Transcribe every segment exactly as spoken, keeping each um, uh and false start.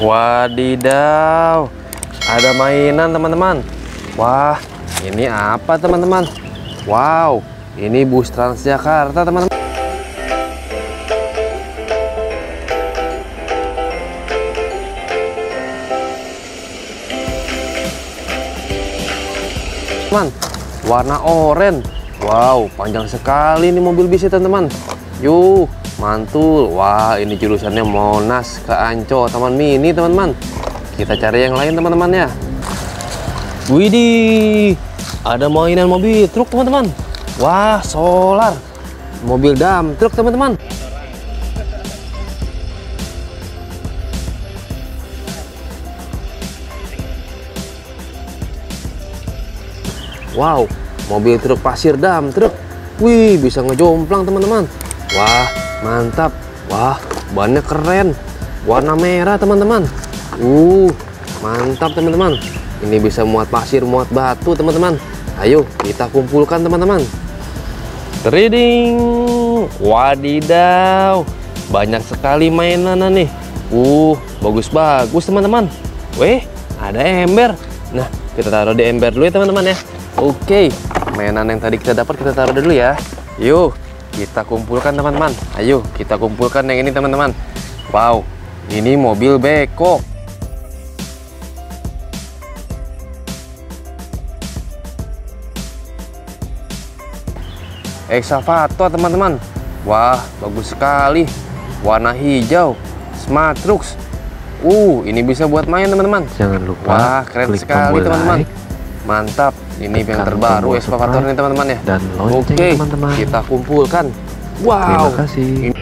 Wadidaw, ada mainan teman-teman. Wah, ini apa teman-teman? Wow, ini bus Transjakarta teman-teman. Teman, warna oranye. Wow, panjang sekali ini mobil bisnya teman-teman. Yuh, mantul. Wah, ini jurusannya Monas ke Ancol Taman Mini teman-teman. Kita cari yang lain teman-teman ya. Widih, ada mainan mobil truk teman-teman. Wah, solar, mobil dump truk teman-teman. Wow, mobil truk pasir dump truk. Wih, bisa ngejomplang teman-teman. Wah, mantap. Wah, bannya keren, warna merah teman-teman. Uh, mantap teman-teman. Ini bisa muat pasir, muat batu teman-teman. Ayo kita kumpulkan teman-teman. Trading. Wadidaw, banyak sekali mainan nih. Uh, bagus-bagus teman-teman. Weh, ada ember. Nah, kita taruh di ember dulu ya teman-teman ya. Oke, mainan yang tadi kita dapat kita taruh dulu ya. Yuk, kita kumpulkan teman-teman. Ayo kita kumpulkan yang ini teman-teman. Wow, ini mobil beko. Excavator teman-teman. Wah, bagus sekali, warna hijau, Smart Trucks. Uh, ini bisa buat main teman-teman. Jangan lupa. Wah, keren sekali teman-teman. Like, mantap. Ini yang terbaru excavator ini teman-teman ya. Dan lonceng Oke, teman-teman. kita kumpulkan. Wow. Terima kasih. Ini,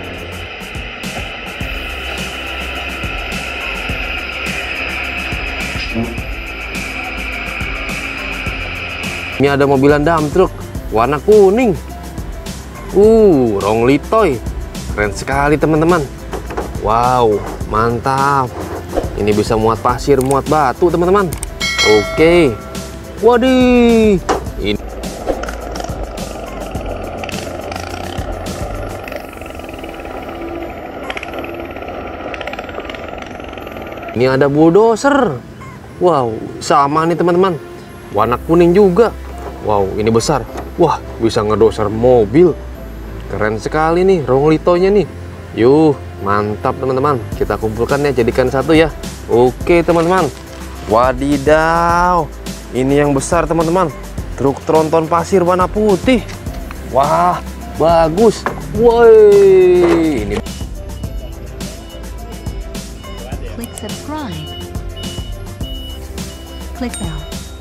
ini ada mobilan dump truck warna kuning. Uh, Rongli Toy. Keren sekali teman-teman. Wow, mantap. Ini bisa muat pasir, muat batu teman-teman. Oke. Waduh, ini ini ada bulldozer. Wow, sama nih teman-teman, warna kuning juga. Wow, ini besar. Wah, bisa ngedoser mobil. Keren sekali nih Rongli Toy-nya nih. Yuh, mantap teman-teman. Kita kumpulkan ya, jadikan satu ya. Oke teman-teman. Wadidaw, ini yang besar teman-teman, truk tronton pasir warna putih. Wah, bagus. Woi, ini Klik subscribe. Klik bell.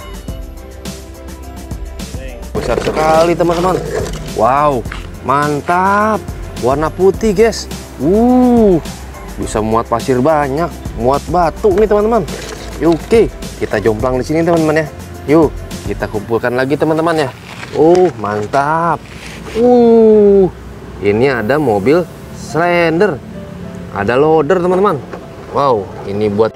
besar sekali teman-teman. Wow, mantap, warna putih guys. Uh, bisa muat pasir banyak, muat batu nih teman-teman. Oke, kita jomplang di sini teman-teman ya. Yuk, kita kumpulkan lagi teman-teman ya. Oh, mantap. Uh, ini ada mobil slender, ada loader teman-teman. Wow, ini buat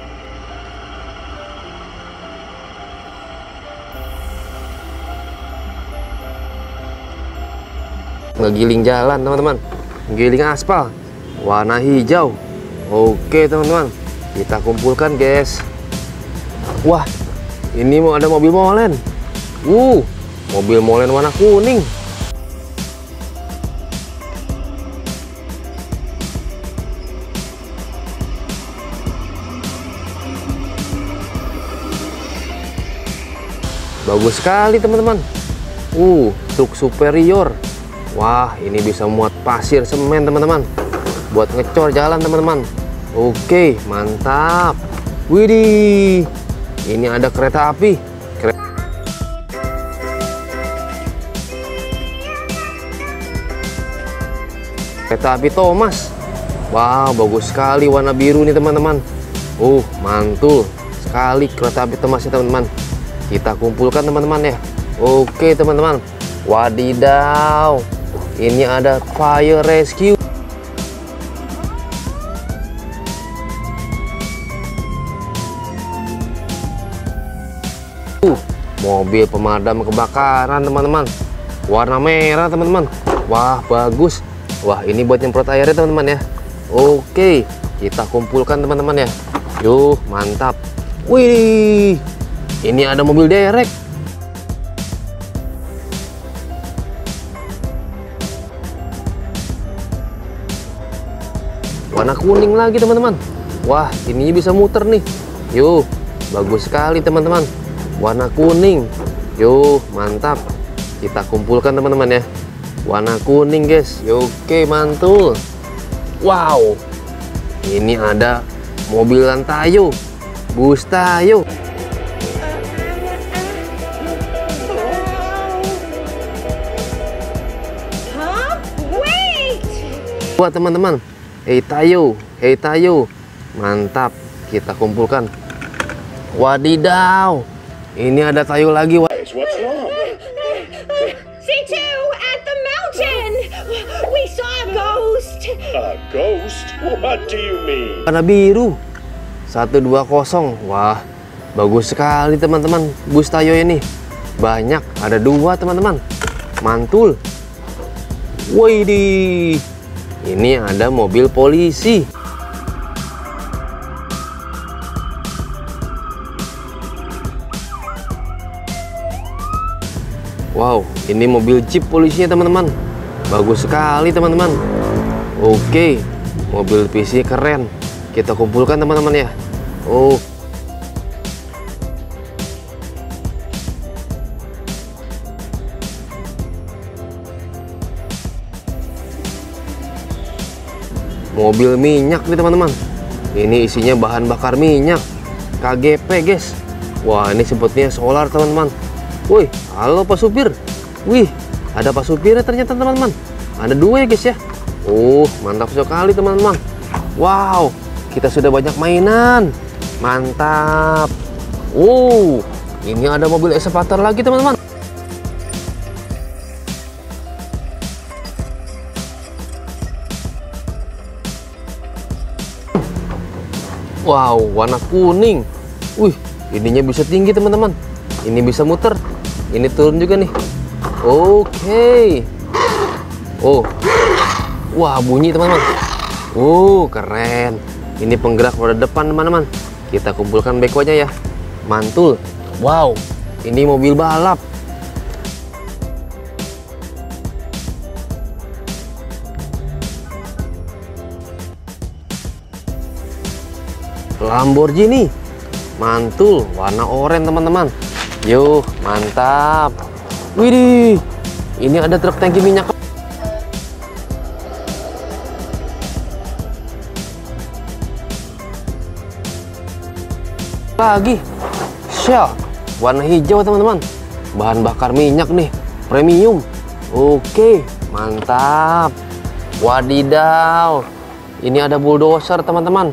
ngegiling jalan teman-teman, giling aspal, warna hijau. Oke teman-teman, kita kumpulkan guys. Wah, ini mau ada mobil molen. Uh, mobil molen warna kuning. Bagus sekali teman-teman. Uh, truk superior. Wah, ini bisa muat pasir, semen teman-teman, buat ngecor jalan teman-teman. Oke, mantap. Widih, ini ada kereta api. Kere kereta api Thomas. Wow, bagus sekali, warna biru nih teman-teman. Uh, mantul sekali kereta api Thomas ya teman-teman. Kita kumpulkan teman-teman ya. Oke teman-teman. Wadidaw, ini ada fire rescue. Uh, mobil pemadam kebakaran teman-teman, warna merah teman-teman. Wah, bagus. Wah, ini buat nyemprot airnya teman-teman ya. Oke, kita kumpulkan teman-teman ya. Yuh, mantap. Wih, ini ada mobil derek. Warna kuning lagi teman-teman. Wah, ini bisa muter nih. Yuh, bagus sekali teman-teman. Warna kuning. Yuh, mantap. Kita kumpulkan teman-teman ya. Warna kuning guys. Yuh, oke, mantul. Wow, ini ada mobil Lantayo, bus Tayo. Huh? Wait! Buat teman-teman, hey Tayo, hey Tayo, mantap. Kita kumpulkan. Wadidaw, ini ada Tayo lagi. What's wrong? C two at the mountain! We saw a ghost! A ghost? What do you mean? Warna biru. Satu dua kosong. Wah, bagus sekali teman-teman. Bus Tayo ini banyak, ada dua teman-teman. Mantul. Widih, ini ada mobil polisi. Wow, ini mobil jeep polisinya teman-teman. Bagus sekali teman-teman. Oke, mobil P C keren. Kita kumpulkan teman-teman ya. Oh, mobil minyak nih teman-teman. Ini isinya bahan bakar minyak K G P guys. Wah, ini sebutnya solar teman-teman. Wih, halo Pak Supir. Wih, ada Pak Supirnya ternyata teman-teman. Ada dua ya guys ya. Oh, mantap sekali teman-teman. Wow, kita sudah banyak mainan. Mantap. Oh, ini ada mobil eskavator lagi teman-teman. Wow, warna kuning. Wih, ininya bisa tinggi teman-teman. Ini bisa muter. Ini turun juga nih. Oke. Oh, wah bunyi teman-teman. Oh, keren. Ini penggerak roda depan teman-teman. Kita kumpulkan bekonya ya. Mantul. Wow, ini mobil balap. Lamborghini. Mantul, warna oranye teman-teman. Yuh, mantap. Widih, ini ada truk tangki minyak lagi. Shell, warna hijau teman-teman. Bahan bakar minyak nih, premium. Oke, mantap. Wadidaw, ini ada bulldozer teman-teman.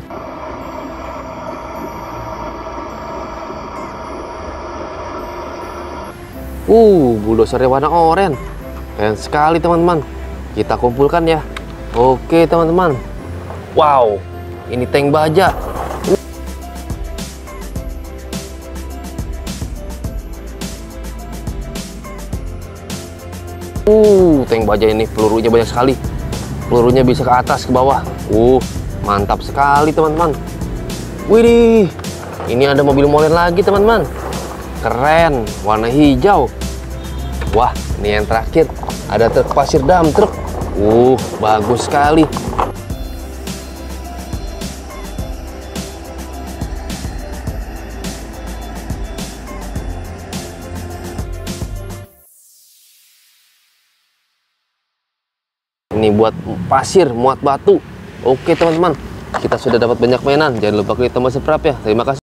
Uh, bulldozernya warna oranye. Keren sekali teman-teman. Kita kumpulkan ya. Oke teman-teman. Wow, ini tank baja. Uh, tank baja ini pelurunya banyak sekali. Pelurunya bisa ke atas, ke bawah. Uh, mantap sekali teman-teman. Widih, ini ada mobil molen lagi teman-teman. Keren, warna hijau. Wah, ini yang terakhir. Ada truk pasir dump truk. Uh, bagus sekali. Ini buat pasir, muat batu. Oke teman-teman, kita sudah dapat banyak mainan. Jangan lupa klik tombol subscribe ya. Terima kasih.